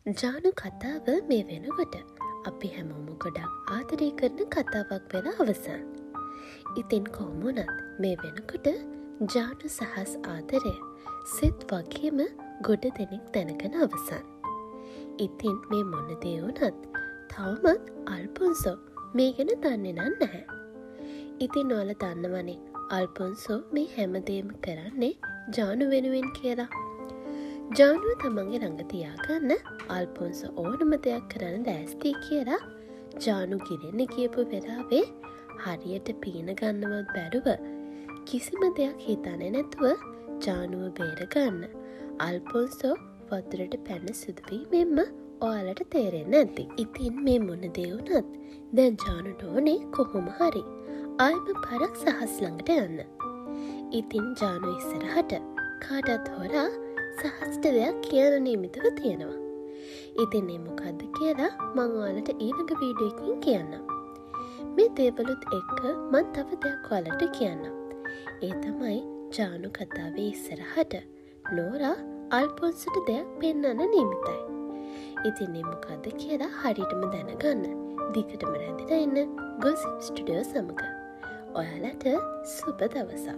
ජානු කතාව මේ වෙනකොට අපි හැමෝම ගොඩක් ආදරය කරන කතාවක් වෙලා අවසන්. ඉතින් කොහොමුණත් මේ වෙනකොට ජානු සහස් ආදරය සෙත් වගේම ගොඩ දෙනෙක් දැනගෙන අවසන්. ඉතින් මේ මොන දේ වුණත් තවමත් අල්පොන්සෝ මේ ගැන දන්නේ නැහැ. ඉතින් ඔයාලා දන්නවනේ අල්පොන්සෝ මේ හැමදේම කරන්නේ ජානු වෙනුවෙන් කියලා. ජානුව තමන්ගේ ළඟ තියාගන්න අල්පොන්සෝ ඕනම දෙයක් කරන්න ලෑස්ති කියලා ජානු ගිරෙන්න කියපු වෙලාවේ හරියට පීන ගන්නවත් බැරුව කිසිම දෙයක් හිතන්නේ නැතුව ජානුව බේරගන්න අල්පොන්සෝ වතුරට පැන සිදුවීමෙන්ම ඔයාලට තේරෙන්නේ නැති. ඉතින් මේ මොන දේ වුණත් දැන් ජානුට ඕනේ කොහොම හරි ආයෙම පරක් සහස් ළඟට යන්න. ඉතින් ජානු ඉස්සරහට කාටත් හොරා සහස්ට දෙයක් කියන නියමිතව තියෙනවා. ඉතින් මේ මොකද්ද කියලා මම ඔයාලට ඊළඟ වීඩියෝ එකකින් කියන්නම්. මේ දේවලුත් එක්ක මම තව දෙයක් ඔයාලට කියන්නම්. ඒ තමයි ජානු කතාවේ ඉස්සරහට නෝරා අල්පොන්සට දෙයක් පෙන්වන්න නියමිතයි. ඉතින් මේ මොකද්ද කියලා හරියටම දැනගන්න දිගටම රැඳිලා ඉන්න ගොසිප් ස්ටුඩියෝ සමග. ඔයාලට සුබ දවසක්.